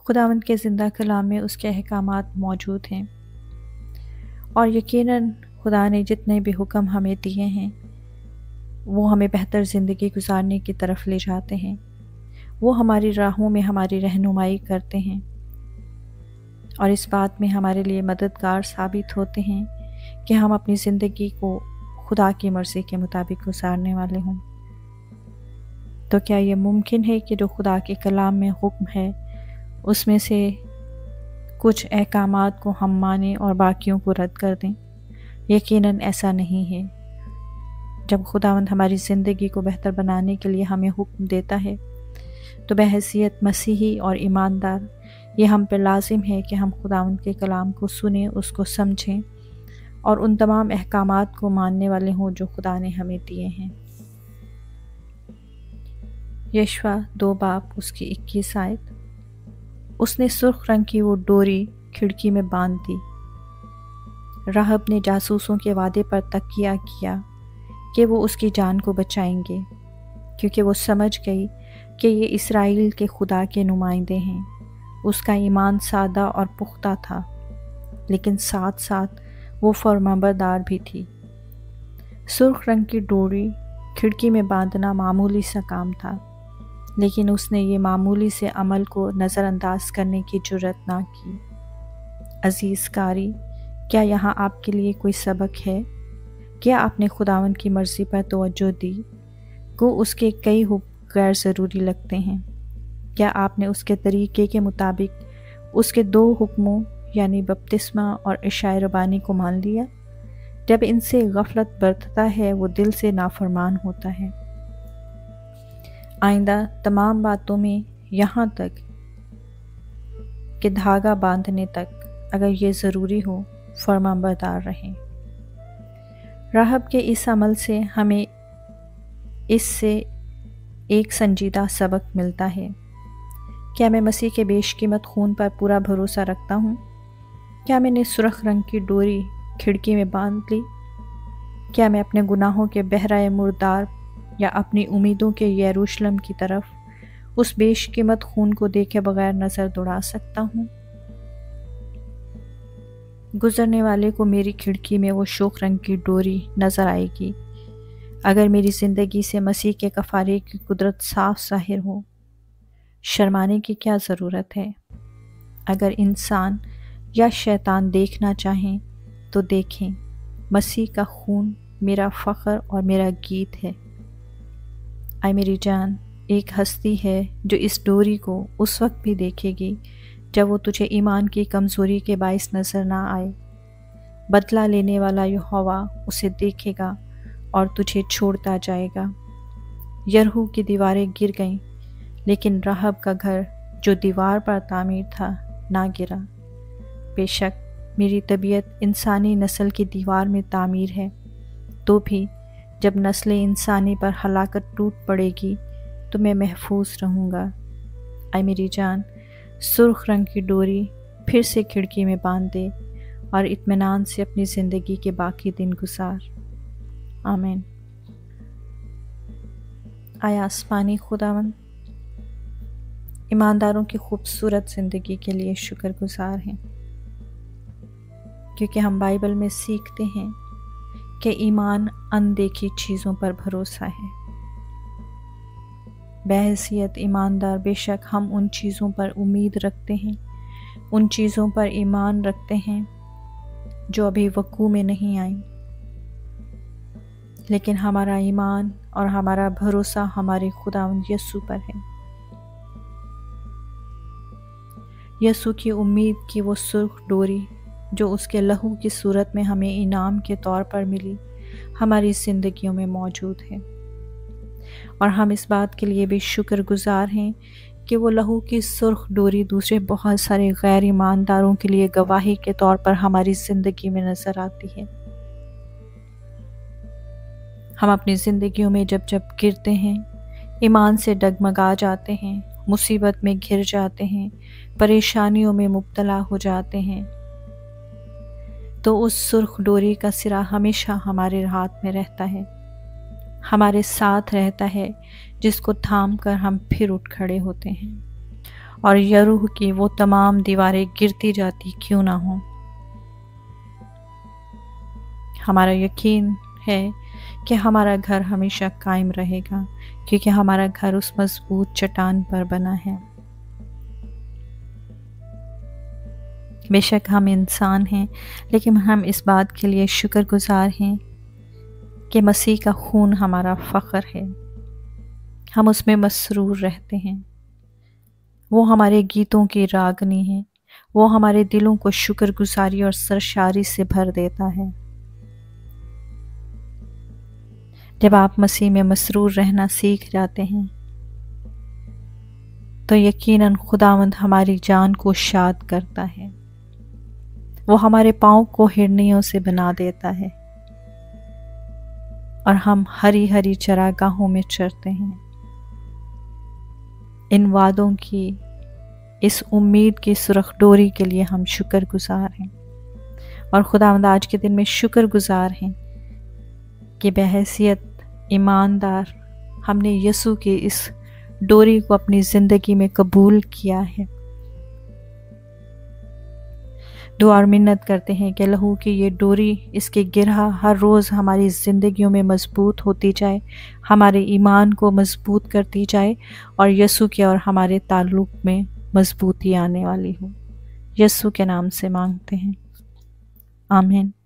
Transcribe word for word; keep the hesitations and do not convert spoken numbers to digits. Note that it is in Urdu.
خداوند کے زندہ کلام میں اس کے احکامات موجود ہیں، اور یقیناً خدا نے جتنے بھی حکم ہمیں دیے ہیں وہ ہمیں بہتر زندگی گزارنے کی طرف لے جاتے ہیں، وہ ہماری راہوں میں ہماری رہنمائی کرتے ہیں، اور اس بات میں ہمارے لیے مددگار ثابت ہوتے ہیں کہ ہم اپنی زندگی کو خدا کی مرضی کے مطابق گزارنے والے ہوں۔ تو کیا یہ ممکن ہے کہ جو خدا کے کلام میں حکم ہے اس میں سے کچھ احکامات کو ہم مانیں اور باقیوں کو رد کر دیں؟ یقیناً ایسا نہیں ہے۔ جب خداوند ہماری زندگی کو بہتر بنانے کے لیے ہمیں حکم دیتا ہے تو بحیثیت مسیحی اور ایماندار یہ ہم پر لازم ہے کہ ہم خداوند کے کلام کو سنیں، اس کو سمجھیں اور ان تمام احکامات کو ماننے والے ہوں جو خدا نے ہمیں دیے ہیں۔ یشوع دو باب اس کی اکیس آیت۔ اس نے سرخ رنگ کی وہ ڈوری کھڑکی میں باندھ دی۔ راہب نے جاسوسوں کے وعدے پر تکیہ کیا کہ وہ اس کی جان کو بچائیں گے، کیونکہ وہ سمجھ گئی کہ یہ اسرائیل کے خدا کے نمائندے ہیں۔ اس کا ایمان سادہ اور پختہ تھا، لیکن ساتھ ساتھ وہ فرمانبردار بھی تھی۔ سرخ رنگ کی ڈوری کھڑکی میں باندھنا معمولی سا کام تھا، لیکن اس نے یہ معمولی سے عمل کو نظر انداز کرنے کی جرأت نہ کی۔ عزیز قاری، کیا یہاں آپ کے لیے کوئی سبق ہے؟ کیا آپ نے خداوند کی مرضی پر توجہ دی؟ کو اس کے کئی حکم غیر ضروری لگتے ہیں؟ کیا آپ نے اس کے طریقے کے مطابق اس کے دو حکموں یعنی بپتسمہ اور عشاء ربانی کو مان لیا؟ جب ان سے غفلت برتتا ہے وہ دل سے نافرمان ہوتا ہے۔ آئندہ تمام باتوں میں یہاں تک کہ دھاگا باندھنے تک اگر یہ ضروری ہو فرمانبردار رہیں۔ راہب کے اس عمل سے ہمیں اس سے ایک سنجیدہ سبق ملتا ہے۔ کیا میں مسیح کے بیش قیمت خون پر پورا بھروسہ رکھتا ہوں؟ کیا میں نے سرخ رنگ کی ڈوری کھڑکی میں باندھ لی؟ کیا میں اپنے گناہوں کے بحرۂ مردار یا اپنی امیدوں کے یروشلم کی طرف اس بیش قیمت خون کو دیکھے بغیر نظر دوڑا سکتا ہوں؟ گزرنے والے کو میری کھڑکی میں وہ شوخ رنگ کی ڈوری نظر آئے گی اگر میری زندگی سے مسیح کے کفارے کی قدرت صاف ظاہر ہو۔ شرمانے کی کیا ضرورت ہے؟ اگر انسان یا شیطان دیکھنا چاہیں تو دیکھیں، مسیح کا خون میرا فخر اور میرا گیت ہے۔ اے میری جان، ایک ہستی ہے جو اس ڈوری کو اس وقت بھی دیکھے گی جب وہ تجھے ایمان کی کمزوری کے باعث نظر نہ آئے۔ بدلہ لینے والا یہوہ اسے دیکھے گا اور تجھے چھوڑتا جائے گا۔ یرہو کی دیواریں گر گئیں، لیکن راہب کا گھر جو دیوار پر تعمیر تھا نہ گرا۔ بے شک میری طبیعت انسانی نسل کی دیوار میں تعمیر ہے، تو بھی جب نسل انسانی پر ہلاکت ٹوٹ پڑے گی تو میں محفوظ رہوں گا۔ اے میری جان، سرخ رنگ کی ڈوری پھر سے کھڑکی میں باندھ دے اور اطمینان سے اپنی زندگی کے باقی دن گزار۔ آمین۔ آیا آسمانی خداوند ایمانداروں کی خوبصورت زندگی کے لیے شکر گزار ہیں، کیونکہ ہم بائبل میں سیکھتے ہیں کہ ایمان اندیکھی چیزوں پر بھروسہ ہے۔ بحیثیت ایماندار بے شک ہم ان چیزوں پر امید رکھتے ہیں، ان چیزوں پر ایمان رکھتے ہیں جو ابھی وقوع میں نہیں آئیں، لیکن ہمارا ایمان اور ہمارا بھروسہ ہمارے خداوند یسوع پر ہے۔ یسوع کی امید کی وہ سرخ ڈوری جو اس کے لہو کی صورت میں ہمیں انعام کے طور پر ملی ہماری زندگیوں میں موجود ہے، اور ہم اس بات کے لیے بھی شکر گزار ہیں کہ وہ لہو کی سرخ ڈوری دوسرے بہت سارے غیر ایمانداروں کے لیے گواہی کے طور پر ہماری زندگی میں نظر آتی ہے۔ ہم اپنی زندگیوں میں جب جب گرتے ہیں، ایمان سے ڈگمگا جاتے ہیں، مصیبت میں گھر جاتے ہیں، پریشانیوں میں مبتلا ہو جاتے ہیں، تو اس سرخ ڈوری کا سرا ہمیشہ ہمارے ہاتھ میں رہتا ہے، ہمارے ساتھ رہتا ہے، جس کو تھام کر ہم پھر اٹھ کھڑے ہوتے ہیں اور یروح کی وہ تمام دیواریں گرتی جاتی کیوں نہ ہوں۔ ہمارا یقین ہے کہ ہمارا گھر ہمیشہ قائم رہے گا، کیونکہ ہمارا گھر اس مضبوط چٹان پر بنا ہے۔ بے شک ہم انسان ہیں، لیکن ہم اس بات کے لیے شکر گزار ہیں کہ مسیح کا خون ہمارا فخر ہے۔ ہم اس میں مسرور رہتے ہیں۔ وہ ہمارے گیتوں کی راگنی ہے۔ وہ ہمارے دلوں کو شکر گزاری اور سرشاری سے بھر دیتا ہے۔ جب آپ مسیح میں مسرور رہنا سیکھ جاتے ہیں تو یقیناً خداوند ہماری جان کو شاد کرتا ہے۔ وہ ہمارے پاؤں کو ہرنیوں سے بنا دیتا ہے اور ہم ہری ہری چراگاہوں میں چرتے ہیں۔ ان وعدوں کی، اس امید کی سرخ ڈوری کے لیے ہم شکر گزار ہیں، اور خداوند آج کے دن میں شکر گزار ہیں کہ بحیثیت ایماندار ہم نے یسوع کی اس ڈوری کو اپنی زندگی میں قبول کیا ہے۔ دعا اور منت کرتے ہیں کہ لہو کی یہ ڈوری، اس کے گرہ ہر روز ہماری زندگیوں میں مضبوط ہوتی جائے، ہمارے ایمان کو مضبوط کرتی جائے، اور یسوع کے اور ہمارے تعلق میں مضبوطی آنے والی ہو۔ یسوع کے نام سے مانگتے ہیں، آمین۔